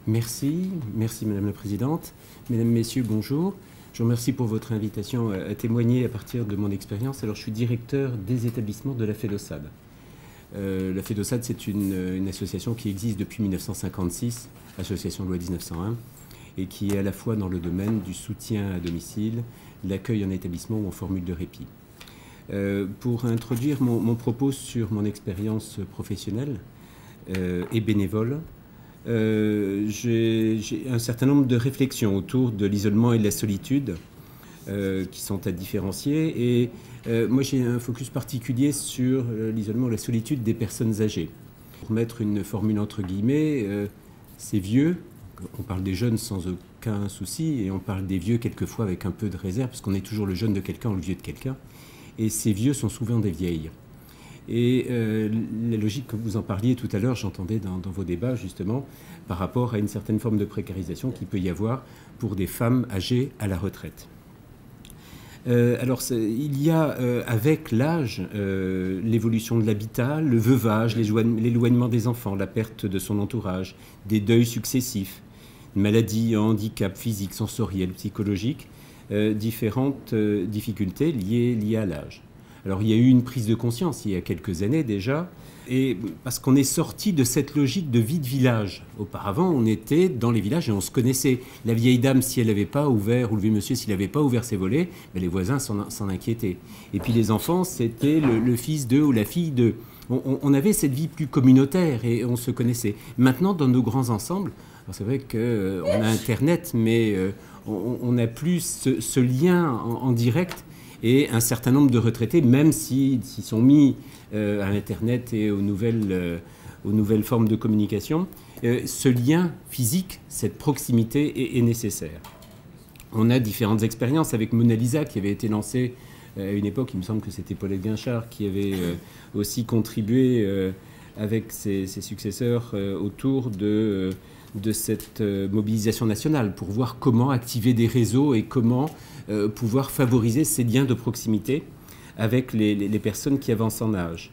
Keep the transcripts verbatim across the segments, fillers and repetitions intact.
Merci, merci Madame la Présidente. Mesdames, Messieurs, bonjour. Je vous remercie pour votre invitation à témoigner à partir de mon expérience. Alors, je suis directeur des établissements de la FEDOSAD. Euh, la FEDOSAD, c'est une, une association qui existe depuis mille neuf cent cinquante-six, association de loi mille neuf cent un, et qui est à la fois dans le domaine du soutien à domicile, l'accueil en établissement ou en formule de répit. Euh, pour introduire mon, mon propos sur mon expérience professionnelle euh, et bénévole, euh, j'ai un certain nombre de réflexions autour de l'isolement et de la solitude euh, qui sont à différencier. Et euh, moi, j'ai un focus particulier sur euh, l'isolement et la solitude des personnes âgées. Pour mettre une formule entre guillemets, euh, ces vieux, on parle des jeunes sans aucun souci, et on parle des vieux quelquefois avec un peu de réserve, parce qu'on est toujours le jeune de quelqu'un ou le vieux de quelqu'un. Et ces vieux sont souvent des vieilles. Et euh, la logique que vous en parliez tout à l'heure, j'entendais dans, dans vos débats justement, par rapport à une certaine forme de précarisation qu'il peut y avoir pour des femmes âgées à la retraite. Euh, alors, il y a euh, avec l'âge euh, l'évolution de l'habitat, le veuvage, l'éloignement des enfants, la perte de son entourage, des deuils successifs, maladies, handicaps physiques, sensoriels, psychologiques, euh, différentes euh, difficultés liées, liées à l'âge. Alors, il y a eu une prise de conscience il y a quelques années déjà, et parce qu'on est sorti de cette logique de vie de village. Auparavant, on était dans les villages et on se connaissait. La vieille dame, si elle n'avait pas ouvert, ou le vieux monsieur, s'il n'avait pas ouvert ses volets, ben les voisins s'en inquiétaient. Et puis les enfants, c'était le, le fils d'eux ou la fille d'eux. On, on avait cette vie plus communautaire et on se connaissait. Maintenant, dans nos grands ensembles, c'est vrai qu'on euh, a Internet, mais euh, on n'a plus ce, ce lien en, en direct. Et un certain nombre de retraités, même s'ils si, sont mis euh, à Internet et aux nouvelles, euh, aux nouvelles formes de communication, euh, ce lien physique, cette proximité est, est nécessaire. On a différentes expériences avec Mona Lisa qui avait été lancée euh, à une époque, il me semble que c'était Paulette Guinchard qui avait euh, aussi contribué euh, avec ses, ses successeurs euh, autour de... Euh, de cette euh, mobilisation nationale pour voir comment activer des réseaux et comment euh, pouvoir favoriser ces liens de proximité avec les, les, les personnes qui avancent en âge.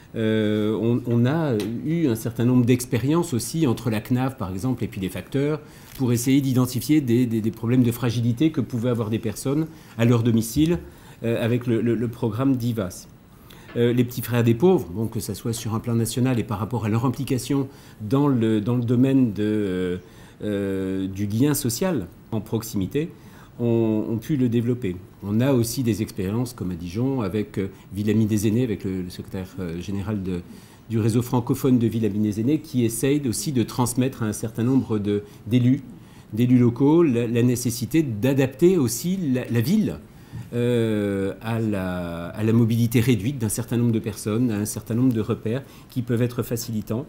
Euh, on, on a eu un certain nombre d'expériences aussi entre la C N A V par exemple et puis les facteurs pour essayer d'identifier des, des, des problèmes de fragilité que pouvaient avoir des personnes à leur domicile euh, avec le, le, le programme D I V A S. Euh, les petits frères des pauvres, bon, que ce soit sur un plan national et par rapport à leur implication dans le, dans le domaine de, euh, euh, du lien social en proximité, ont, ont pu le développer. On a aussi des expériences, comme à Dijon, avec euh, Ville-Amie des Aînés, avec le, le secrétaire euh, général de, du réseau francophone de Ville-Amie des Aînés, qui essaye aussi de transmettre à un certain nombre d'élus, d'élus locaux, la, la nécessité d'adapter aussi la, la ville Euh, à, la, à la mobilité réduite d'un certain nombre de personnes, à un certain nombre de repères qui peuvent être facilitants.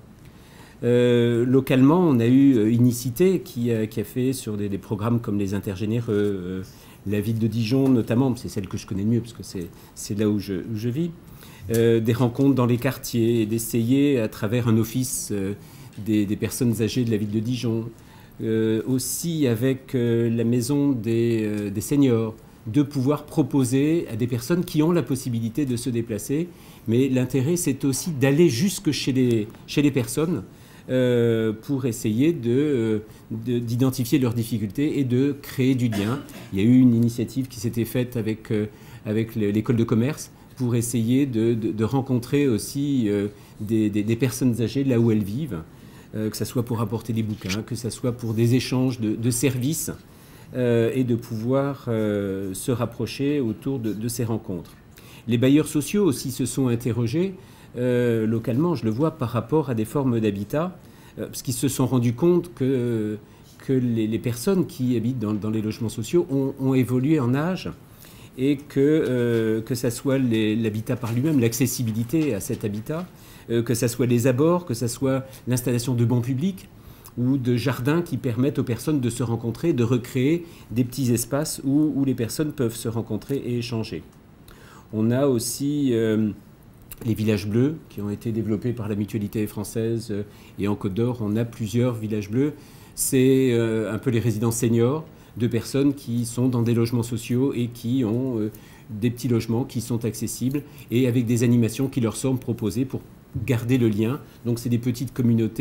Euh, localement, on a eu Unicité qui a, qui a fait sur des, des programmes comme les intergénéreux, euh, la ville de Dijon notamment, c'est celle que je connais le mieux parce que c'est là où je, où je vis, euh, des rencontres dans les quartiers, et d'essayer à travers un office euh, des, des personnes âgées de la ville de Dijon, euh, aussi avec euh, la maison des, euh, des seniors, de pouvoir proposer à des personnes qui ont la possibilité de se déplacer. Mais l'intérêt, c'est aussi d'aller jusque chez les, chez les personnes euh, pour essayer d'identifier de, de, leurs difficultés et de créer du lien. Il y a eu une initiative qui s'était faite avec, euh, avec l'école de commerce pour essayer de, de, de rencontrer aussi euh, des, des, des personnes âgées là où elles vivent, euh, que ce soit pour apporter des bouquins, que ce soit pour des échanges de, de services, Euh, et de pouvoir euh, se rapprocher autour de, de ces rencontres. Les bailleurs sociaux aussi se sont interrogés euh, localement, je le vois, par rapport à des formes d'habitat, euh, parce qu'ils se sont rendus compte que, que les, les personnes qui habitent dans, dans les logements sociaux ont, ont évolué en âge et que, euh, que ça soit l'habitat par lui-même, l'accessibilité à cet habitat, euh, que ça soit les abords, que ça soit l'installation de bancs publics, ou de jardins qui permettent aux personnes de se rencontrer, de recréer des petits espaces où, où les personnes peuvent se rencontrer et échanger. On a aussi euh, les villages bleus qui ont été développés par la Mutualité française euh, et en Côte d'Or, on a plusieurs villages bleus. C'est euh, un peu les résidences seniors de personnes qui sont dans des logements sociaux et qui ont euh, des petits logements qui sont accessibles et avec des animations qui leur sont proposées pour garder le lien. Donc c'est des petites communautés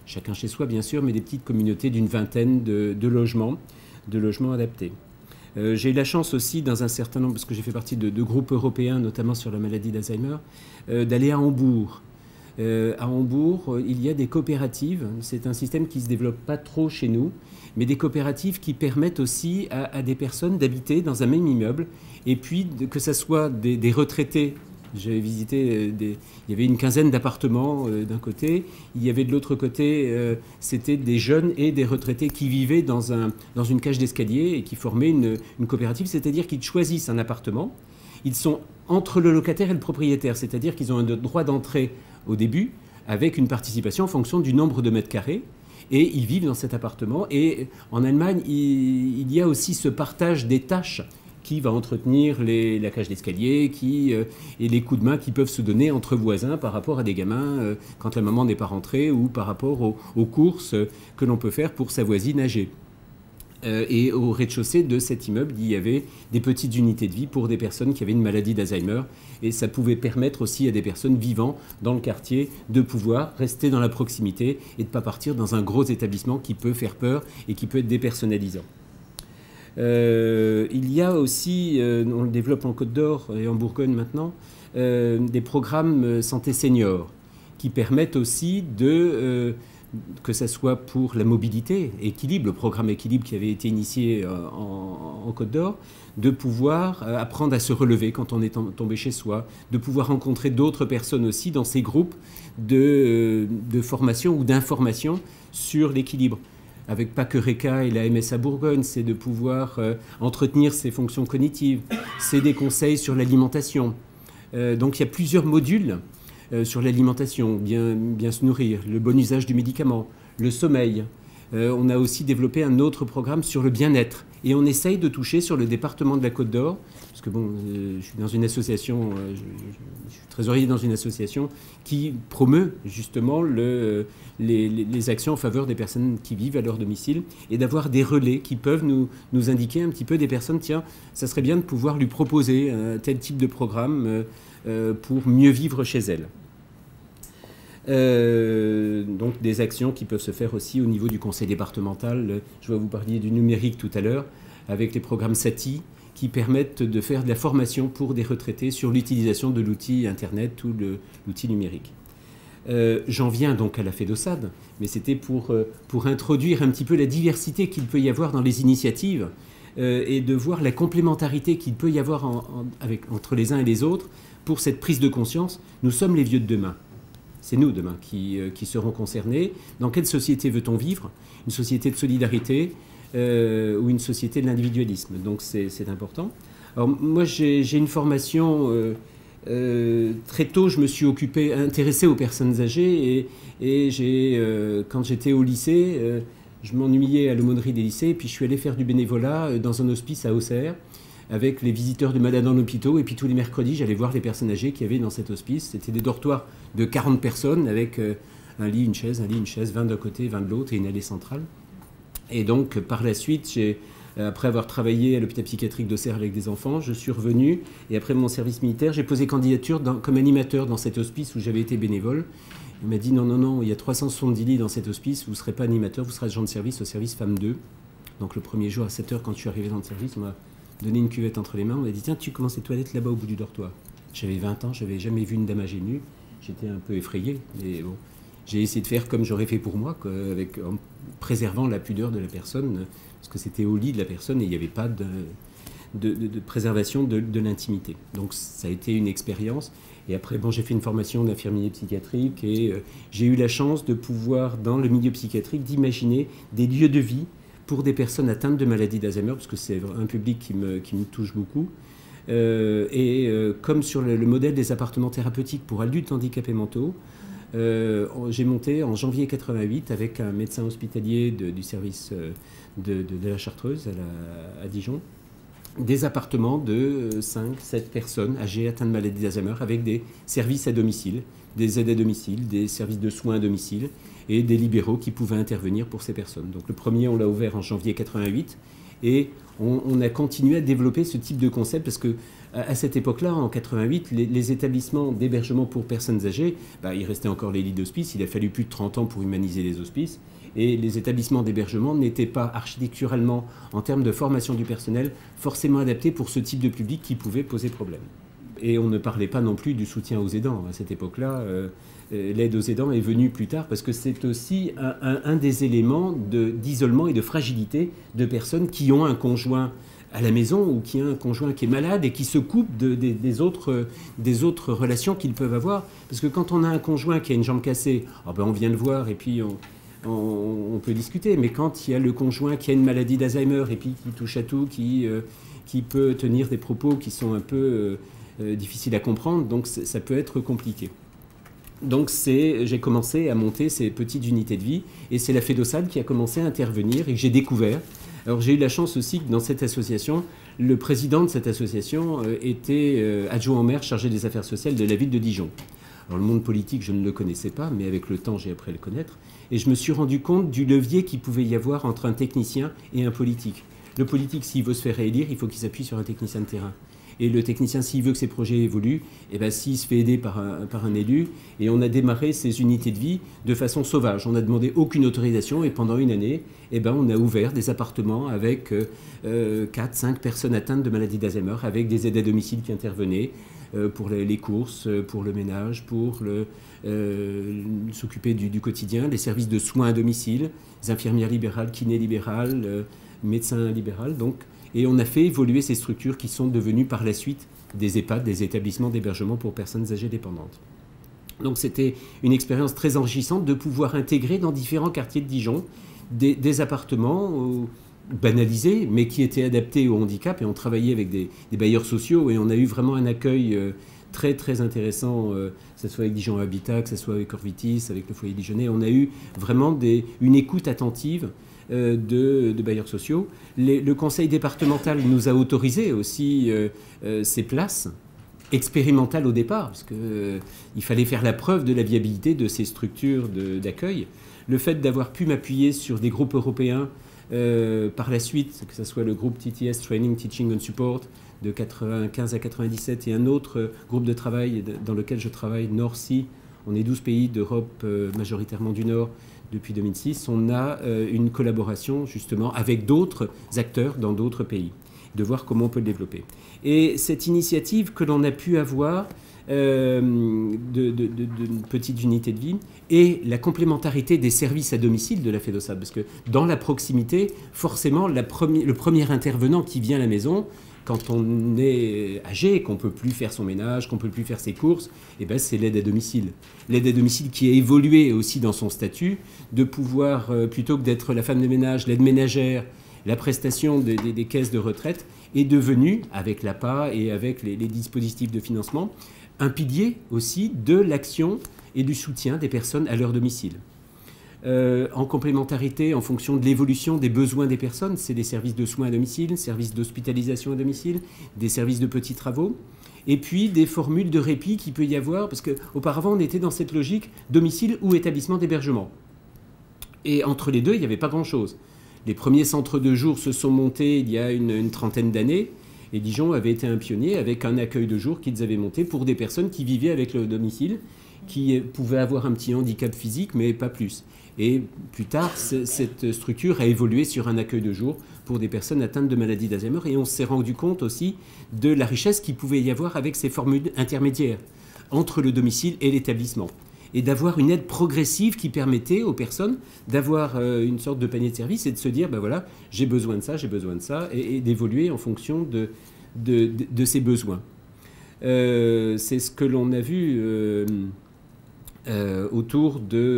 chacun chez soi bien sûr, mais des petites communautés d'une vingtaine de, de logements, de logements adaptés. Euh, j'ai eu la chance aussi, dans un certain nombre, parce que j'ai fait partie de, de groupes européens, notamment sur la maladie d'Alzheimer, euh, d'aller à Hambourg. Euh, à Hambourg, il y a des coopératives. C'est un système qui ne se développe pas trop chez nous, mais des coopératives qui permettent aussi à, à des personnes d'habiter dans un même immeuble, et puis de, que ce soit des, des retraités. J'avais visité, des, il y avait une quinzaine d'appartements euh, d'un côté, il y avait de l'autre côté, euh, c'était des jeunes et des retraités qui vivaient dans, un, dans une cage d'escalier et qui formaient une, une coopérative, c'est-à-dire qu'ils choisissent un appartement, ils sont entre le locataire et le propriétaire, c'est-à-dire qu'ils ont un droit d'entrée au début avec une participation en fonction du nombre de mètres carrés, et ils vivent dans cet appartement. Et en Allemagne, il, il y a aussi ce partage des tâches, qui va entretenir les, la cage d'escalier, qui euh, et les coups de main qui peuvent se donner entre voisins par rapport à des gamins euh, quand la maman n'est pas rentrée, ou par rapport aux, aux courses euh, que l'on peut faire pour sa voisine âgée. Euh, et au rez-de-chaussée de cet immeuble, il y avait des petites unités de vie pour des personnes qui avaient une maladie d'Alzheimer, et ça pouvait permettre aussi à des personnes vivant dans le quartier de pouvoir rester dans la proximité et de ne pas partir dans un gros établissement qui peut faire peur et qui peut être dépersonnalisant. Euh, il y a aussi, euh, on le développe en Côte d'Or et en Bourgogne maintenant, euh, des programmes santé senior qui permettent aussi de, euh, que ce soit pour la mobilité, équilibre, le programme équilibre qui avait été initié en, en Côte d'Or, de pouvoir apprendre à se relever quand on est tombé chez soi, de pouvoir rencontrer d'autres personnes aussi dans ces groupes de, de formation ou d'information sur l'équilibre. Avec Paquereka et la M S A Bourgogne, c'est de pouvoir euh, entretenir ses fonctions cognitives. C'est des conseils sur l'alimentation. Euh, donc il y a plusieurs modules euh, sur l'alimentation, bien, bien se nourrir, le bon usage du médicament, le sommeil. Euh, on a aussi développé un autre programme sur le bien-être. Et on essaye de toucher sur le département de la Côte d'Or, parce que bon, euh, je suis dans une association, euh, je, je, je suis trésorier dans une association qui promeut justement le, les, les actions en faveur des personnes qui vivent à leur domicile, et d'avoir des relais qui peuvent nous, nous indiquer un petit peu des personnes, tiens, ça serait bien de pouvoir lui proposer un tel type de programme euh, euh, pour mieux vivre chez elle. Euh, donc des actions qui peuvent se faire aussi au niveau du conseil départemental. Je vais vous parler du numérique tout à l'heure, avec les programmes SATI qui permettent de faire de la formation pour des retraités sur l'utilisation de l'outil Internet ou l'outil numérique. Euh, J'en viens donc à la FEDOSAD, mais c'était pour, euh, pour introduire un petit peu la diversité qu'il peut y avoir dans les initiatives euh, et de voir la complémentarité qu'il peut y avoir en, en, avec, entre les uns et les autres pour cette prise de conscience. Nous sommes les vieux de demain. C'est nous demain qui, euh, qui serons concernés. Dans quelle société veut-on vivre? Une société de solidarité euh, ou une société de l'individualisme? Donc c'est important. Alors moi j'ai une formation, euh, euh, très tôt je me suis occupé, intéressé aux personnes âgées, et, et j'ai, euh, quand j'étais au lycée, euh, je m'ennuyais à l'aumônerie des lycées, et puis je suis allé faire du bénévolat dans un hospice à Auxerre, avec les visiteurs de malades en hôpitaux, et puis tous les mercredis, j'allais voir les personnes âgées qu'il y avait dans cet hospice. C'était des dortoirs de quarante personnes, avec euh, un lit, une chaise, un lit, une chaise, vingt d'un côté, vingt de l'autre, et une allée centrale. Et donc, par la suite, j'ai, après avoir travaillé à l'hôpital psychiatrique d'Auxerre avec des enfants, je suis revenu, et après mon service militaire, j'ai posé candidature dans, comme animateur dans cet hospice où j'avais été bénévole. Il m'a dit, non, non, non, il y a trois cent soixante-dix lits dans cet hospice, vous ne serez pas animateur, vous serez agent de service au service femmes deux. Donc le premier jour à sept heures, quand je suis arrivé dans le service, on m'a donné une cuvette entre les mains, on m'a dit, tiens, tu commences les toilettes là-bas au bout du dortoir. J'avais vingt ans, je n'avais jamais vu une dame âgée nue, j'étais un peu effrayé, mais bon, j'ai essayé de faire comme j'aurais fait pour moi, quoi, avec, en préservant la pudeur de la personne, parce que c'était au lit de la personne et il n'y avait pas de, de, de, de préservation de, de l'intimité. Donc ça a été une expérience. Et après, bon, j'ai fait une formation d'infirmier psychiatrique, et euh, j'ai eu la chance de pouvoir, dans le milieu psychiatrique, d'imaginer des lieux de vie pour des personnes atteintes de maladie d'Alzheimer, parce que c'est un public qui me, qui me touche beaucoup. Euh, et euh, comme sur le, le modèle des appartements thérapeutiques pour adultes handicapés mentaux, euh, j'ai monté en janvier quatre-vingt-huit avec un médecin hospitalier de, du service de, de, de la Chartreuse à, la, à Dijon, des appartements de cinq sept personnes âgées atteintes de maladie d'Alzheimer, avec des services à domicile, des aides à domicile, des services de soins à domicile, et des libéraux qui pouvaient intervenir pour ces personnes. Donc le premier, on l'a ouvert en janvier quatre-vingt-huit, Et on, on a continué à développer ce type de concept parce que à cette époque-là, en quatre-vingt-huit, les, les établissements d'hébergement pour personnes âgées, bah, il restait encore les lits d'hospice, il a fallu plus de trente ans pour humaniser les hospices, et les établissements d'hébergement n'étaient pas architecturalement, en termes de formation du personnel, forcément adaptés pour ce type de public qui pouvait poser problème. Et on ne parlait pas non plus du soutien aux aidants. À cette époque-là, euh, l'aide aux aidants est venue plus tard parce que c'est aussi un, un, un des éléments d'isolement et de fragilité de personnes qui ont un conjoint à la maison ou qui a un conjoint qui est malade et qui se coupe de, de, des, autres, des autres relations qu'ils peuvent avoir. Parce que quand on a un conjoint qui a une jambe cassée, oh ben on vient le voir et puis on, on, on peut discuter. Mais quand il y a le conjoint qui a une maladie d'Alzheimer et puis qui touche à tout, qui, euh, qui peut tenir des propos qui sont un peu euh, euh, difficiles à comprendre, donc ça peut être compliqué. Donc j'ai commencé à monter ces petites unités de vie et c'est la FEDOSAD qui a commencé à intervenir et que j'ai découvert. Alors j'ai eu la chance aussi que dans cette association, le président de cette association euh, était euh, adjoint au maire chargé des affaires sociales de la ville de Dijon. Alors le monde politique, je ne le connaissais pas, mais avec le temps, j'ai appris à le connaître. Et je me suis rendu compte du levier qu'il pouvait y avoir entre un technicien et un politique. Le politique, s'il veut se faire réélire, il faut qu'il s'appuie sur un technicien de terrain. Et le technicien, s'il veut que ses projets évoluent, eh ben, s'il se fait aider par un, par un élu, et on a démarré ces unités de vie de façon sauvage. On n'a demandé aucune autorisation et pendant une année, eh ben, on a ouvert des appartements avec euh, quatre cinq personnes atteintes de maladie d'Alzheimer, avec des aides à domicile qui intervenaient euh, pour les, les courses, pour le ménage, pour euh, s'occuper du, du quotidien, les services de soins à domicile, les infirmières libérales, kinés libérales, euh, médecins libérales, donc. Et on a fait évoluer ces structures qui sont devenues par la suite des EHPAD, des établissements d'hébergement pour personnes âgées dépendantes. Donc c'était une expérience très enrichissante de pouvoir intégrer dans différents quartiers de Dijon des, des appartements euh, banalisés, mais qui étaient adaptés au handicap. Et on travaillait avec des, des bailleurs sociaux et on a eu vraiment un accueil euh, très très intéressant, euh, que ce soit avec Dijon Habitat, que ce soit avec Orvitis, avec le foyer dijonnais. On a eu vraiment des, une écoute attentive De, de bailleurs sociaux. Les, le conseil départemental nous a autorisé aussi euh, euh, ces places expérimentales au départ, parce qu'il euh, fallait faire la preuve de la viabilité de ces structures d'accueil. Le fait d'avoir pu m'appuyer sur des groupes européens euh, par la suite, que ce soit le groupe T T S, Training, Teaching and Support, de quatre-vingt-quinze à quatre-vingt-dix-sept, et un autre euh, groupe de travail dans lequel je travaille, Nord-C. On est douze pays d'Europe, euh, majoritairement du Nord, depuis deux mille six, on a euh, une collaboration justement avec d'autres acteurs dans d'autres pays, de voir comment on peut le développer. Et cette initiative que l'on a pu avoir euh, de, de, de, d'une petite unité de vie et la complémentarité des services à domicile de la FEDOSAD, parce que dans la proximité, forcément, la premi- le premier intervenant qui vient à la maison, quand on est âgé, qu'on ne peut plus faire son ménage, qu'on ne peut plus faire ses courses, eh ben c'est l'aide à domicile. L'aide à domicile qui a évolué aussi dans son statut, de pouvoir, euh, plutôt que d'être la femme de ménage, l'aide ménagère, la prestation des, des, des caisses de retraite, est devenue, avec l'A P A et avec les, les dispositifs de financement, un pilier aussi de l'action et du soutien des personnes à leur domicile. Euh, en complémentarité, en fonction de l'évolution des besoins des personnes, c'est des services de soins à domicile, services d'hospitalisation à domicile, des services de petits travaux, et puis des formules de répit qu'il peut y avoir, parce qu'auparavant on était dans cette logique domicile ou établissement d'hébergement. Et entre les deux, il n'y avait pas grand-chose. Les premiers centres de jour se sont montés il y a une, une trentaine d'années, et Dijon avait été un pionnier avec un accueil de jour qu'ils avaient monté pour des personnes qui vivaient avec le domicile, qui pouvaient avoir un petit handicap physique, mais pas plus. Et plus tard, cette structure a évolué sur un accueil de jour pour des personnes atteintes de maladie d'Alzheimer. Et on s'est rendu compte aussi de la richesse qu'il pouvait y avoir avec ces formules intermédiaires entre le domicile et l'établissement. Et d'avoir une aide progressive qui permettait aux personnes d'avoir une sorte de panier de service et de se dire, ben voilà, j'ai besoin de ça, j'ai besoin de ça, et, et d'évoluer en fonction de, de, de, de ces besoins. Euh, c'est ce que l'on a vu... Euh, Euh, autour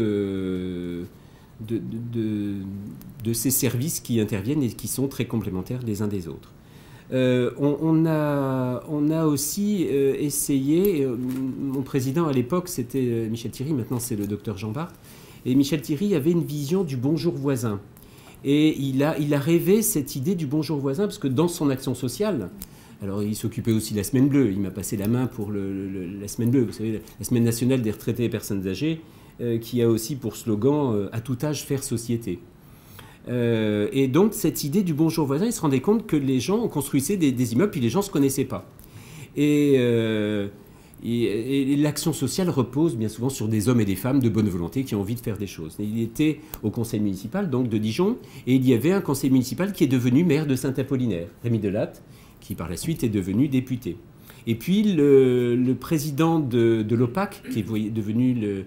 de, de, de, de ces services qui interviennent et qui sont très complémentaires les uns des autres. Euh, on, on, a, on a aussi euh, essayé, euh, mon président à l'époque c'était Michel Thierry, maintenant c'est le docteur Jean Bart, et Michel Thierry avait une vision du bonjour voisin. Et il a, il a rêvé cette idée du bonjour voisin, parce que dans son action sociale, alors il s'occupait aussi de la Semaine Bleue, il m'a passé la main pour le, le, la Semaine Bleue, vous savez, la Semaine nationale des retraités et personnes âgées, euh, qui a aussi pour slogan euh, « À tout âge, faire société ». Euh, et donc, cette idée du bonjour voisin, ils se rendaient compte que les gens construisaient des, des immeubles, puis les gens ne se connaissaient pas. Et, euh, et, et l'action sociale repose bien souvent sur des hommes et des femmes de bonne volonté qui ont envie de faire des choses. Et il était au conseil municipal, donc de Dijon, et il y avait un conseil municipal qui est devenu maire de Saint-Apollinaire, Rémi Delatte, qui par la suite est devenu député. Et puis le, le président de, de l'O P A C, qui est devenu le,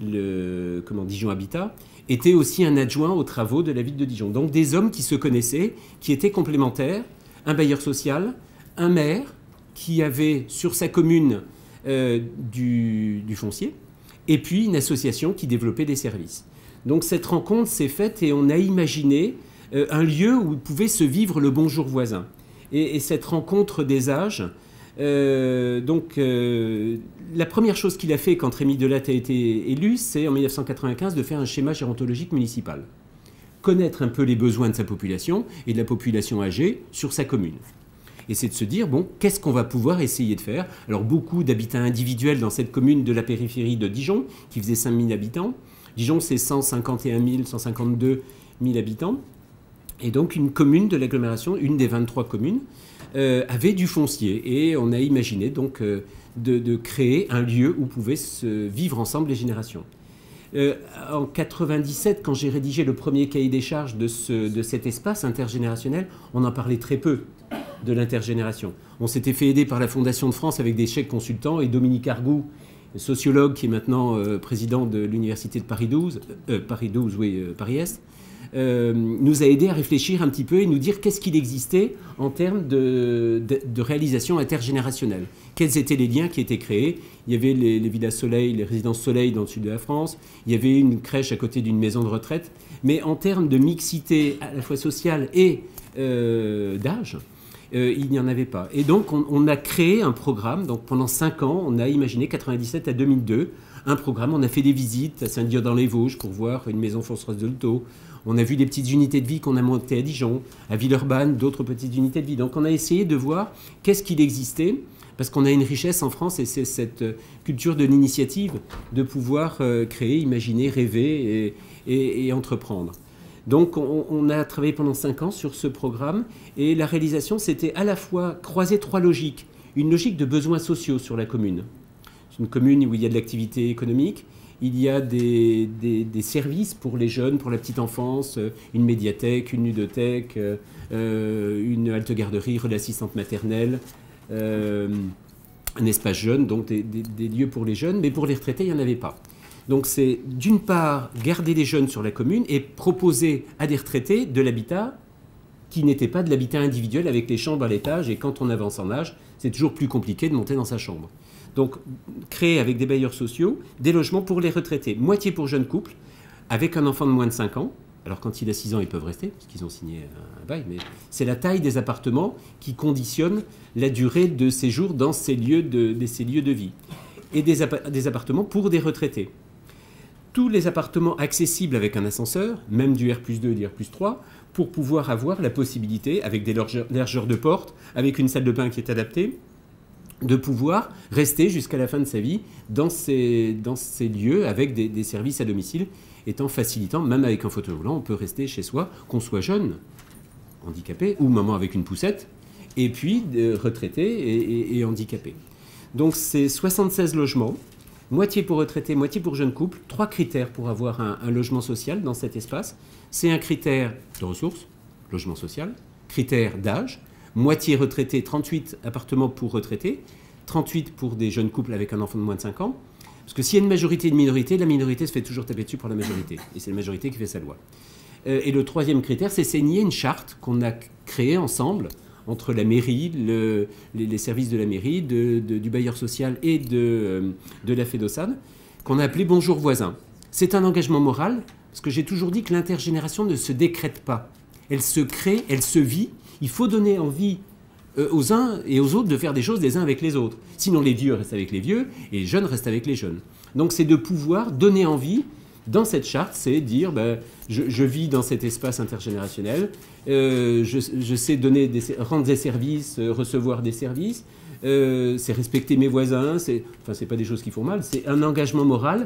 le comment, Dijon Habitat, était aussi un adjoint aux travaux de la ville de Dijon. Donc des hommes qui se connaissaient, qui étaient complémentaires, un bailleur social, un maire qui avait sur sa commune euh, du, du foncier, et puis une association qui développait des services. Donc cette rencontre s'est faite et on a imaginé euh, un lieu où pouvait se vivre le bonjour voisin. Et, et cette rencontre des âges, euh, donc euh, la première chose qu'il a fait quand Rémi Delatte a été élu, c'est en mille neuf cent quatre-vingt-quinze de faire un schéma gérontologique municipal. Connaître un peu les besoins de sa population et de la population âgée sur sa commune. Et c'est de se dire, bon, qu'est-ce qu'on va pouvoir essayer de faire? Alors beaucoup d'habitats individuels dans cette commune de la périphérie de Dijon, qui faisait cinq mille habitants. Dijon, c'est cent cinquante et un mille, cent cinquante-deux mille habitants. Et donc une commune de l'agglomération, une des vingt-trois communes, euh, avait du foncier. Et on a imaginé donc euh, de, de créer un lieu où pouvaient se vivre ensemble les générations. Euh, en quatre-vingt-dix-sept, quand j'ai rédigé le premier cahier des charges de, ce, de cet espace intergénérationnel, on en parlait très peu de l'intergénération. On s'était fait aider par la Fondation de France avec des chèques consultants et Dominique Argout, sociologue qui est maintenant euh, président de l'université de Paris douze, euh, Paris douze, oui, euh, Paris-Est, Euh, nous a aidé à réfléchir un petit peu et nous dire qu'est-ce qu'il existait en termes de, de, de réalisation intergénérationnelle. Quels étaient les liens qui étaient créés? Il y avait les, les villas Soleil, les résidences Soleil dans le sud de la France, il y avait une crèche à côté d'une maison de retraite, mais en termes de mixité à la fois sociale et euh, d'âge, euh, il n'y en avait pas. Et donc on, on a créé un programme, donc pendant cinq ans, on a imaginé, quatre-vingt-dix-sept à deux mille deux, un programme, on a fait des visites à Saint-Dié dans les Vosges pour voir une maison Françoise Dolto. On a vu des petites unités de vie qu'on a montées à Dijon, à Villeurbanne, d'autres petites unités de vie. Donc on a essayé de voir qu'est-ce qu'il existait, parce qu'on a une richesse en France et c'est cette culture de l'initiative de pouvoir euh, créer, imaginer, rêver et, et, et entreprendre. Donc on, on a travaillé pendant cinq ans sur ce programme et la réalisation, c'était à la fois croiser trois logiques. Une logique de besoins sociaux sur la commune. C'est une commune où il y a de l'activité économique. Il y a des, des, des services pour les jeunes, pour la petite enfance, une médiathèque, une ludothèque, euh, une halte garderie, relais assistante maternelle, euh, un espace jeune, donc des, des, des lieux pour les jeunes, mais pour les retraités, il n'y en avait pas. Donc c'est d'une part garder les jeunes sur la commune et proposer à des retraités de l'habitat qui n'était pas de l'habitat individuel avec les chambres à l'étage, et quand on avance en âge, c'est toujours plus compliqué de monter dans sa chambre. Donc, créer avec des bailleurs sociaux des logements pour les retraités, moitié pour jeunes couples, avec un enfant de moins de cinq ans. Alors, quand il a six ans, ils peuvent rester, parce qu'ils ont signé un bail, mais c'est la taille des appartements qui conditionne la durée de séjour dans ces lieux de, de, ces lieux de vie. Et des, des appartements pour des retraités. Tous les appartements accessibles avec un ascenseur, même du R plus deux et du R plus trois, pour pouvoir avoir la possibilité, avec des largeurs, largeurs de porte, avec une salle de bain qui est adaptée, de pouvoir rester jusqu'à la fin de sa vie dans ces, dans ces lieux avec des, des services à domicile, étant facilitant, même avec un fauteuil roulant, on peut rester chez soi, qu'on soit jeune, handicapé, ou maman avec une poussette, et puis euh, retraité et, et, et handicapé. Donc c'est soixante-seize logements, moitié pour retraités, moitié pour jeunes couples, trois critères pour avoir un, un logement social dans cet espace. C'est un critère de ressources, logement social, critère d'âge, moitié retraité, trente-huit appartements pour retraités, trente-huit pour des jeunes couples avec un enfant de moins de cinq ans. Parce que s'il y a une majorité et une minorité, la minorité se fait toujours taper dessus par la majorité. Et c'est la majorité qui fait sa loi. Euh, et le troisième critère, c'est signer une charte qu'on a créée ensemble entre la mairie, le, les, les services de la mairie, de, de, du bailleur social et de, euh, de la FEDOSAD, qu'on a appelé Bonjour voisin. C'est un engagement moral, parce que j'ai toujours dit que l'intergénération ne se décrète pas. Elle se crée, elle se vit. Il faut donner envie euh, aux uns et aux autres de faire des choses les uns avec les autres. Sinon, les vieux restent avec les vieux et les jeunes restent avec les jeunes. Donc, c'est de pouvoir donner envie. Dans cette charte, c'est dire ben, je, je vis dans cet espace intergénérationnel, euh, je, je sais donner des, rendre des services, euh, recevoir des services, euh, c'est respecter mes voisins, c'est, enfin, c'est pas des choses qui font mal, c'est un engagement moral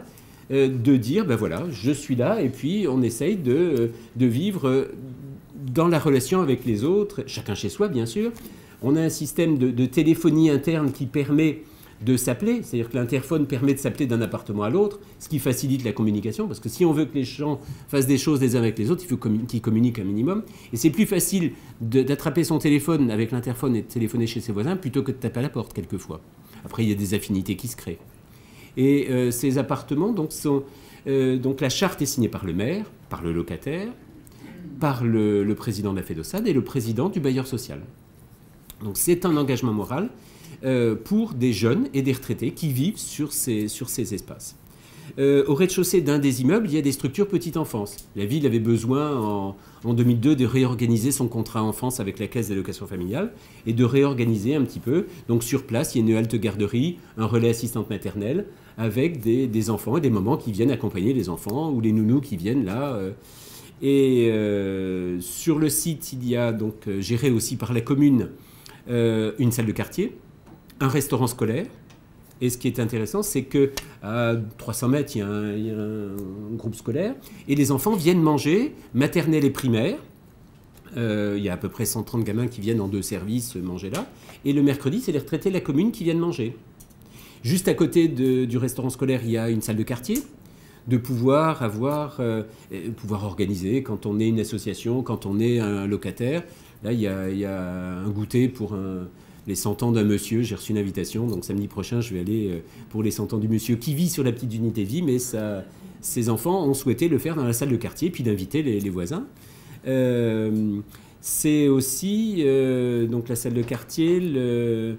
euh, de dire, ben voilà, je suis là, et puis on essaye de, de vivre dans la relation avec les autres, chacun chez soi, bien sûr. On a un système de, de téléphonie interne qui permet de s'appeler, c'est-à-dire que l'interphone permet de s'appeler d'un appartement à l'autre, ce qui facilite la communication, parce que si on veut que les gens fassent des choses les uns avec les autres, il faut qu'ils communiquent un minimum. Et c'est plus facile d'attraper son téléphone avec l'interphone et de téléphoner chez ses voisins plutôt que de taper à la porte, quelquefois. Après, il y a des affinités qui se créent. Et euh, ces appartements, donc, sont, euh, donc la charte est signée par le maire, par le locataire, par le, le président de la FEDOSAD et le président du bailleur social. Donc c'est un engagement moral euh, pour des jeunes et des retraités qui vivent sur ces, sur ces espaces. Euh, au rez-de-chaussée d'un des immeubles, il y a des structures petite enfance. La ville avait besoin en, en deux mille deux de réorganiser son contrat enfance avec la caisse d'allocation familiale et de réorganiser un petit peu. Donc sur place, il y a une halte garderie, un relais assistante maternelle avec des, des enfants et des mamans qui viennent accompagner les enfants ou les nounous qui viennent là. Euh, et euh, sur le site, il y a donc euh, géré aussi par la commune euh, une salle de quartier, un restaurant scolaire. Et ce qui est intéressant, c'est qu'à trois cents mètres, il y, a un, il y a un groupe scolaire. Et les enfants viennent manger, maternelle et primaire. Euh, il y a à peu près cent trente gamins qui viennent en deux services manger là. Et le mercredi, c'est les retraités de la commune qui viennent manger. Juste à côté de, du restaurant scolaire, il y a une salle de quartier. De pouvoir avoir, euh, pouvoir organiser quand on est une association, quand on est un locataire. Là, il y a, il y a un goûter pour un... les cent ans d'un monsieur, j'ai reçu une invitation, donc samedi prochain, je vais aller pour les cent ans du monsieur qui vit sur la petite unité de vie, mais ça, ses enfants ont souhaité le faire dans la salle de quartier, puis d'inviter les, les voisins. Euh, c'est aussi, euh, donc la salle de quartier, le,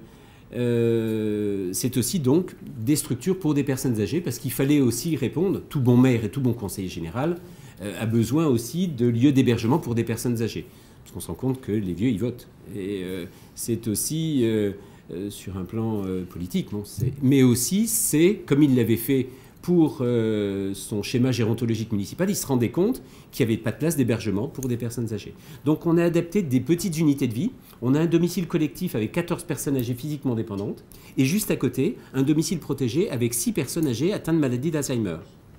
euh, c'est aussi donc des structures pour des personnes âgées, parce qu'il fallait aussi répondre, tout bon maire et tout bon conseiller général euh, a besoin aussi de lieux d'hébergement pour des personnes âgées. Parce qu'on se rend compte que les vieux, ils votent. Et euh, c'est aussi, euh, euh, sur un plan euh, politique, bon, mais aussi, c'est, comme il l'avait fait pour euh, son schéma gérontologique municipal, il se rendait compte qu'il n'y avait pas de place d'hébergement pour des personnes âgées. Donc on a adapté des petites unités de vie. On a un domicile collectif avec quatorze personnes âgées physiquement dépendantes. Et juste à côté, un domicile protégé avec six personnes âgées atteintes de maladie d'Alzheimer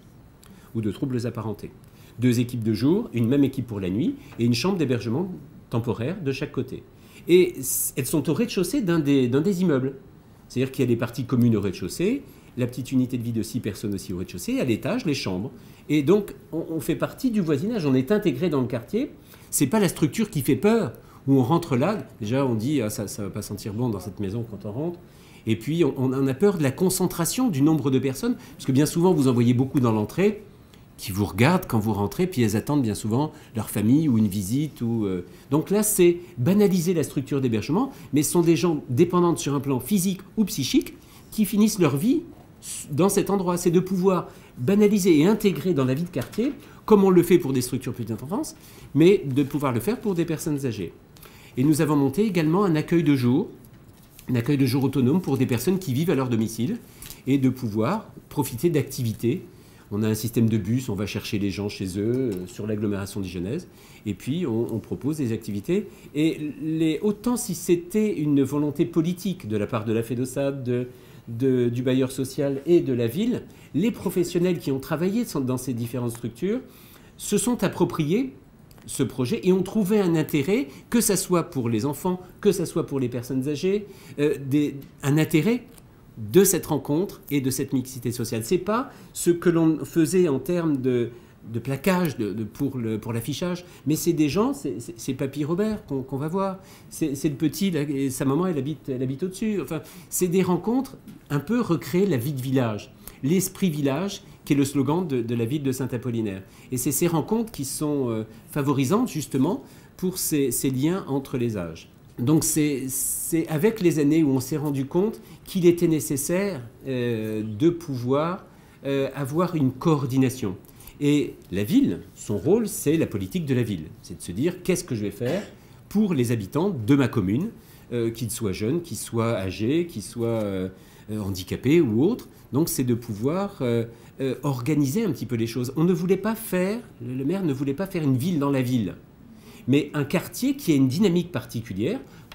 ou de troubles apparentés. Deux équipes de jour, une même équipe pour la nuit et une chambre d'hébergement temporaire de chaque côté. Et elles sont au rez-de-chaussée d'un des, d'un des immeubles. C'est-à-dire qu'il y a des parties communes au rez-de-chaussée, la petite unité de vie de six personnes aussi au rez-de-chaussée, et à l'étage, les chambres. Et donc, on, on fait partie du voisinage, on est intégré dans le quartier. C'est pas la structure qui fait peur, où on rentre là, déjà on dit ah, ça ne va pas sentir bon dans cette maison quand on rentre. Et puis, on, on a peur de la concentration du nombre de personnes, parce que bien souvent, vous en voyez beaucoup dans l'entrée, qui vous regardent quand vous rentrez, puis elles attendent bien souvent leur famille ou une visite. Ou, euh... Donc là, c'est banaliser la structure d'hébergement, mais ce sont des gens dépendants sur un plan physique ou psychique qui finissent leur vie dans cet endroit. C'est de pouvoir banaliser et intégrer dans la vie de quartier, comme on le fait pour des structures petite enfance, mais de pouvoir le faire pour des personnes âgées. Et nous avons monté également un accueil de jour, un accueil de jour autonome pour des personnes qui vivent à leur domicile, et de pouvoir profiter d'activités. On a un système de bus, on va chercher les gens chez eux, euh, sur l'agglomération dijonnaise, et puis on, on propose des activités. Et les, autant si c'était une volonté politique de la part de la FEDOSAD, de, de, du bailleur social et de la ville, les professionnels qui ont travaillé dans ces différentes structures se sont appropriés ce projet et ont trouvé un intérêt, que ce soit pour les enfants, que ce soit pour les personnes âgées, euh, des, un intérêt de cette rencontre et de cette mixité sociale. Ce n'est pas ce que l'on faisait en termes de, de plaquage de, de, pour, le, pour l'affichage, mais c'est des gens, c'est, c'est, c'est Papy Robert qu'on, qu'on va voir, c'est, c'est le petit, là, et sa maman elle habite, elle habite au-dessus. Enfin, c'est des rencontres un peu recréer la vie de village, l'esprit village, qui est le slogan de, de la ville de Saint-Apollinaire. Et c'est ces rencontres qui sont euh, favorisantes justement pour ces, ces liens entre les âges. Donc c'est, c'est avec les années où on s'est rendu compte qu'il était nécessaire euh, de pouvoir euh, avoir une coordination. Et la ville, son rôle, c'est la politique de la ville. C'est de se dire qu'est-ce que je vais faire pour les habitants de ma commune, euh, qu'ils soient jeunes, qu'ils soient âgés, qu'ils soient euh, handicapés ou autres. Donc c'est de pouvoir euh, euh, organiser un petit peu les choses. On ne voulait pas faire, le maire ne voulait pas faire une ville dans la ville, mais un quartier qui a une dynamique particulière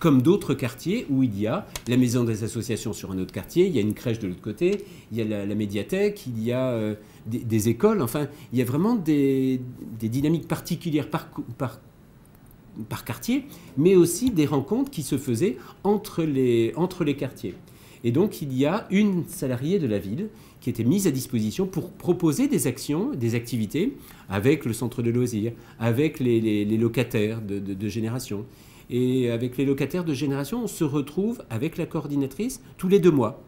comme d'autres quartiers où il y a la maison des associations sur un autre quartier, il y a une crèche de l'autre côté, il y a la, la médiathèque, il y a euh, des, des écoles, enfin, il y a vraiment des, des dynamiques particulières par, par, par quartier, mais aussi des rencontres qui se faisaient entre les, entre les quartiers. Et donc, il y a une salariée de la ville qui était mise à disposition pour proposer des actions, des activités avec le centre de loisirs, avec les, les, les locataires de, de, de génération. Et avec les locataires de génération, on se retrouve avec la coordinatrice tous les deux mois.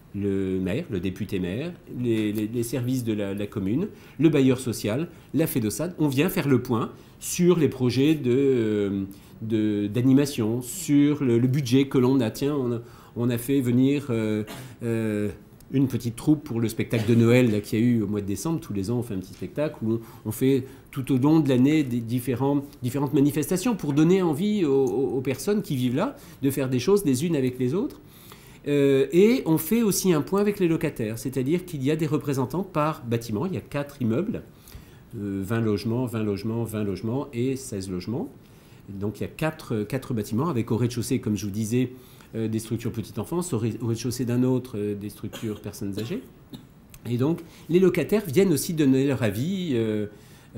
Le maire, le député maire, les, les, les services de la, la commune, le bailleur social, la FEDOSAD. On vient faire le point sur les projets de, de, d'animation, sur le, le budget que l'on a. Tiens, on a, on a fait venir euh, euh, une petite troupe pour le spectacle de Noël qu'il y a eu au mois de décembre. Tous les ans, on fait un petit spectacle où on, on fait tout au long de l'année des différents, différentes manifestations pour donner envie aux, aux personnes qui vivent là de faire des choses les unes avec les autres. Euh, et on fait aussi un point avec les locataires, c'est-à-dire qu'il y a des représentants par bâtiment. Il y a quatre immeubles, euh, vingt logements, vingt logements, vingt logements et seize logements. Donc il y a quatre, quatre bâtiments avec au rez-de-chaussée, comme je vous disais, euh, des structures petite enfance, au rez-de-chaussée d'un autre, euh, des structures personnes âgées. Et donc les locataires viennent aussi donner leur avis. Euh,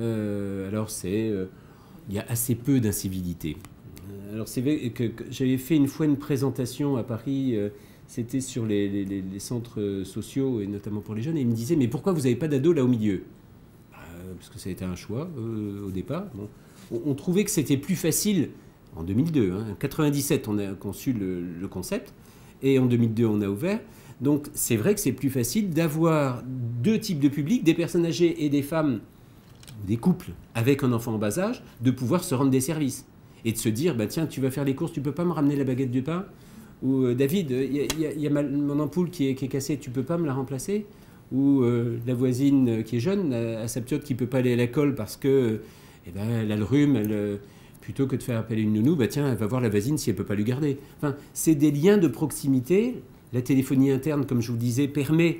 euh, alors c'est, euh, il y a assez peu d'incivilité. Alors c'est vrai que, que j'avais fait une fois une présentation à Paris. Euh, C'était sur les, les, les centres sociaux, et notamment pour les jeunes, et ils me disaient « Mais pourquoi vous n'avez pas d'ado là au milieu ?» bah, Parce que ça a été un choix euh, au départ. Bon. On, on trouvait que c'était plus facile, en deux mille deux, hein, en quatre-vingt-dix-sept on a conçu le, le concept, et en deux mille deux on a ouvert. Donc c'est vrai que c'est plus facile d'avoir deux types de publics, des personnes âgées et des femmes, des couples avec un enfant en bas âge, de pouvoir se rendre des services. Et de se dire bah, « Tiens, tu vas faire les courses, tu ne peux pas me ramener la baguette du pain ?» Ou euh, David, il y, y, y a ma, mon ampoule qui est, qui est cassée, tu peux pas me la remplacer? Ou euh, la voisine qui est jeune, a, a sa petite qui peut pas aller à l'école parce que, eh ben, elle a le rhume, elle, euh, plutôt que de faire appeler une nounou, bah tiens, elle va voir la voisine si elle peut pas lui garder. Enfin, c'est des liens de proximité. La téléphonie interne, comme je vous disais, permet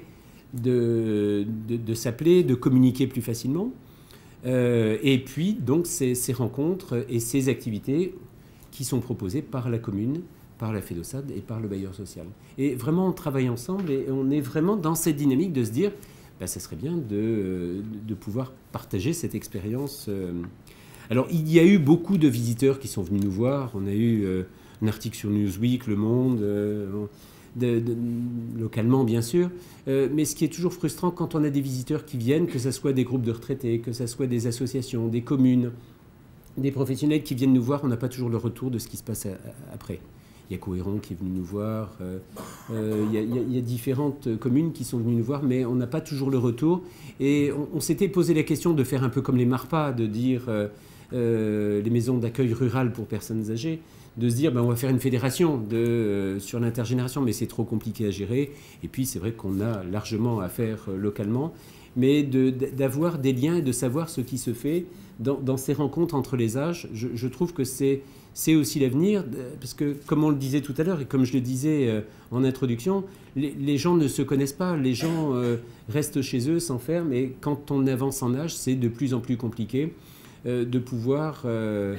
de, de, de s'appeler, de communiquer plus facilement. Euh, et puis, donc, ces, ces rencontres et ces activités qui sont proposées par la commune, par la FEDOSAD et par le bailleur social. Et vraiment, on travaille ensemble et on est vraiment dans cette dynamique de se dire bah, ça serait bien de, de pouvoir partager cette expérience. Alors, il y a eu beaucoup de visiteurs qui sont venus nous voir. On a eu euh, un article sur Newsweek, Le Monde, euh, de, de, localement, bien sûr. Euh, mais ce qui est toujours frustrant quand on a des visiteurs qui viennent, que ce soit des groupes de retraités, que ce soit des associations, des communes, des professionnels qui viennent nous voir, on n'a pas toujours le retour de ce qui se passe à, à, après. Il y a Cohéron qui est venu nous voir, euh, euh, il, y a, il, y a, il y a différentes communes qui sont venues nous voir, mais on n'a pas toujours le retour. Et on, on s'était posé la question de faire un peu comme les MARPA, de dire euh, euh, les maisons d'accueil rurales pour personnes âgées, de se dire ben, on va faire une fédération de, euh, sur l'intergénération, mais c'est trop compliqué à gérer. Et puis c'est vrai qu'on a largement à faire euh, localement, mais de, d'avoir des liens et de savoir ce qui se fait dans, dans ces rencontres entre les âges, je, je trouve que c'est... c'est aussi l'avenir, parce que, comme on le disait tout à l'heure, et comme je le disais euh, en introduction, les, les gens ne se connaissent pas, les gens euh, restent chez eux, s'enferment, et quand on avance en âge, c'est de plus en plus compliqué euh, de pouvoir euh,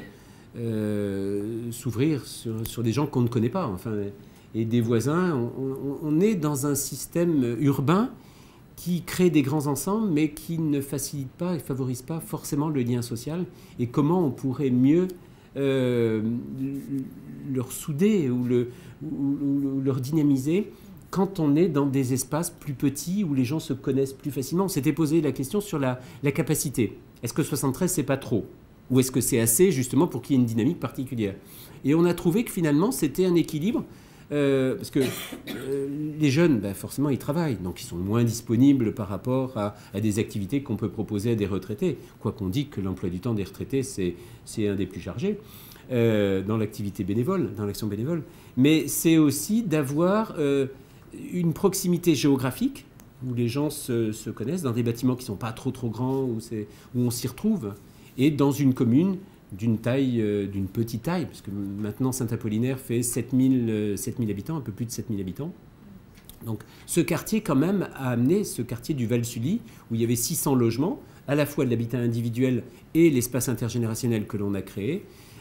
euh, s'ouvrir sur, sur des gens qu'on ne connaît pas, enfin, et des voisins. On, on, on est dans un système urbain qui crée des grands ensembles, mais qui ne facilite pas et favorise pas forcément le lien social, et comment on pourrait mieux Euh, leur souder ou, le, ou, ou leur dynamiser quand on est dans des espaces plus petits où les gens se connaissent plus facilement. On s'était posé la question sur la, la capacité. Est-ce que soixante-treize, c'est pas trop? Ou est-ce que c'est assez justement pour qu'il y ait une dynamique particulière? Et on a trouvé que finalement, c'était un équilibre. Euh, parce que euh, les jeunes, ben forcément, ils travaillent, donc ils sont moins disponibles par rapport à, à des activités qu'on peut proposer à des retraités. Quoi qu'on dise que l'emploi du temps des retraités, c'est, c'est un des plus chargés euh, dans l'activité bénévole, dans l'action bénévole. Mais c'est aussi d'avoir euh, une proximité géographique où les gens se, se connaissent, dans des bâtiments qui ne sont pas trop trop grands, où, c'est, où on s'y retrouve, et dans une commune d'une taille, euh, d'une petite taille, parce que maintenant Saint-Apollinaire fait sept mille habitants, un peu plus de sept mille habitants. Donc ce quartier quand même a amené, ce quartier du Val-Sully, où il y avait six cents logements, à la fois de l'habitat individuel et l'espace intergénérationnel que l'on a créé,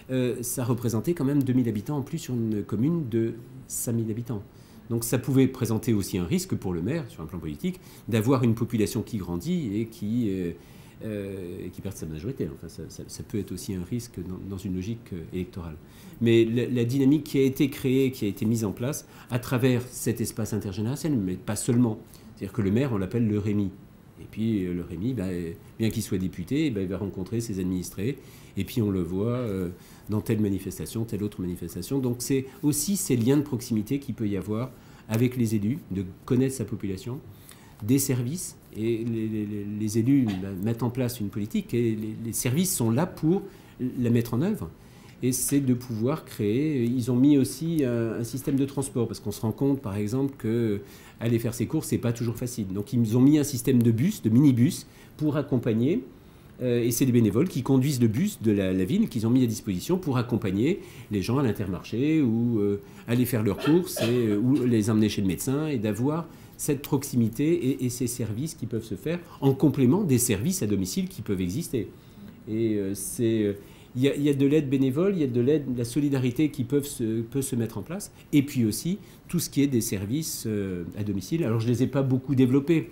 euh, ça représentait quand même deux mille habitants en plus sur une commune de cinq mille habitants. Donc ça pouvait présenter aussi un risque pour le maire, sur un plan politique, d'avoir une population qui grandit et qui, euh, euh, et qui perd sa majorité. Enfin, ça, ça, ça peut être aussi un risque dans, dans une logique électorale. Mais la, la dynamique qui a été créée, qui a été mise en place à travers cet espace intergénérationnel, mais pas seulement. C'est-à-dire que le maire, on l'appelle le Rémi. Et puis le Rémi, bah, bien qu'il soit député, bah, il va rencontrer ses administrés. Et puis on le voit euh, dans telle manifestation, telle autre manifestation. Donc c'est aussi ces liens de proximité qu'il peut y avoir avec les élus, de connaître sa population, des services. Et les, les, les élus bah, mettent en place une politique et les, les services sont là pour la mettre en œuvre. Et c'est de pouvoir créer... Ils ont mis aussi un, un système de transport, parce qu'on se rend compte, par exemple, qu'aller faire ses courses, c'est pas toujours facile. Donc ils ont mis un système de bus, de minibus, pour accompagner, euh, et c'est des bénévoles qui conduisent le bus de la, la ville, qu'ils ont mis à disposition pour accompagner les gens à l'intermarché, ou euh, aller faire leurs courses, et, euh, ou les emmener chez le médecin, et d'avoir cette proximité et, et ces services qui peuvent se faire en complément des services à domicile qui peuvent exister. Et euh, c'est... Il y, a, il y a de l'aide bénévole, il y a de l'aide, de la solidarité qui peuvent se, peut se mettre en place. Et puis aussi, tout ce qui est des services euh, à domicile. Alors, je ne les ai pas beaucoup développés,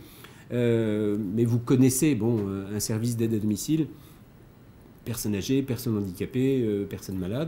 euh, mais vous connaissez bon, un service d'aide à domicile, personnes âgées, personnes handicapées, euh, personnes malades.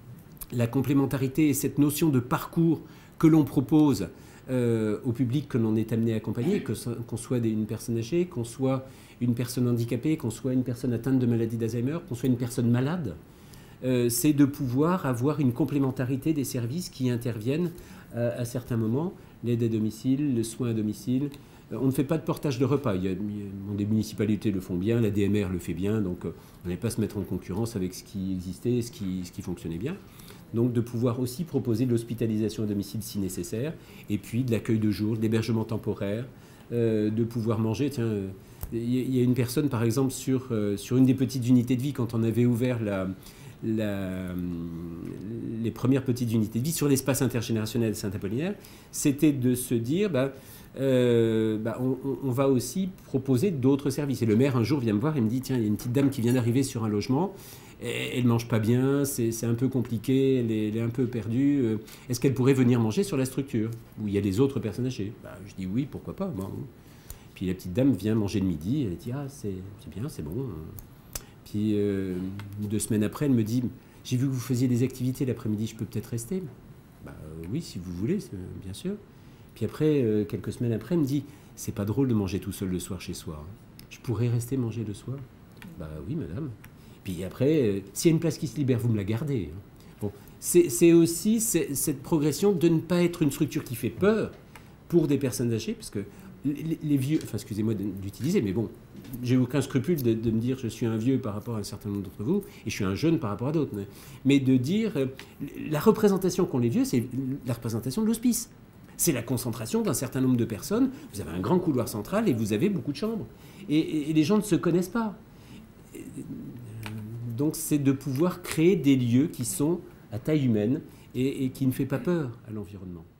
La complémentarité et cette notion de parcours que l'on propose euh, au public que l'on est amené à accompagner, que, qu'on soit des, une personne âgée, qu'on soit une personne handicapée, qu'on soit une personne atteinte de maladie d'Alzheimer, qu'on soit une personne malade, euh, c'est de pouvoir avoir une complémentarité des services qui interviennent euh, à certains moments, l'aide à domicile, le soin à domicile. Euh, on ne fait pas de portage de repas. Il y a, il y a, bon, des municipalités le font bien, la D M R le fait bien, donc euh, on n'allait pas se mettre en concurrence avec ce qui existait, ce qui, ce qui fonctionnait bien. Donc de pouvoir aussi proposer de l'hospitalisation à domicile si nécessaire, et puis de l'accueil de jour, de l'hébergement temporaire, euh, de pouvoir manger. Tiens, euh, il y a une personne, par exemple, sur, euh, sur une des petites unités de vie, quand on avait ouvert la, la, les premières petites unités de vie sur l'espace intergénérationnel de Saint-Apollinaire, c'était de se dire, bah, euh, bah, on, on va aussi proposer d'autres services. Et le maire, un jour, vient me voir et me dit, tiens, il y a une petite dame qui vient d'arriver sur un logement, elle ne mange pas bien, c'est un peu compliqué, elle est, elle est un peu perdue. Est-ce qu'elle pourrait venir manger sur la structure où il y a des autres personnes âgées? Bah, je dis oui, pourquoi pas. Bon. Puis la petite dame vient manger le midi, elle dit « Ah, c'est bien, c'est bon ». Puis euh, deux semaines après, elle me dit « J'ai vu que vous faisiez des activités l'après-midi, je peux peut-être rester ?» Bah euh, oui, si vous voulez, bien sûr. Puis après, euh, quelques semaines après, elle me dit « C'est pas drôle de manger tout seul le soir chez soi. Je pourrais rester manger le soir ?» Bah oui, madame. Puis après, euh, s'il y a une place qui se libère, vous me la gardez. Bon, c'est aussi cette progression de ne pas être une structure qui fait peur pour des personnes âgées, parce que Les, les vieux, enfin excusez-moi d'utiliser, mais bon, j'ai aucun scrupule de, de me dire je suis un vieux par rapport à un certain nombre d'entre vous et je suis un jeune par rapport à d'autres. Mais de dire euh, la représentation qu'ont les vieux, c'est la représentation de l'hospice. C'est la concentration d'un certain nombre de personnes. Vous avez un grand couloir central et vous avez beaucoup de chambres. Et, et, et les gens ne se connaissent pas. Donc c'est de pouvoir créer des lieux qui sont à taille humaine et, et qui ne fait pas peur à l'environnement.